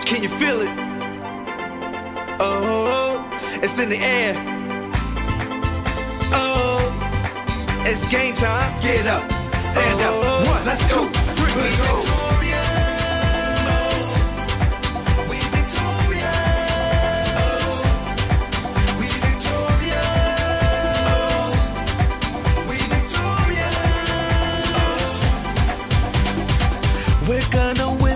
Can you feel it? Oh, it's in the air. Oh, it's game time. Get up, stand up. One, let's go. We victorious. We victorious. We victorious. We victorious. We're gonna win.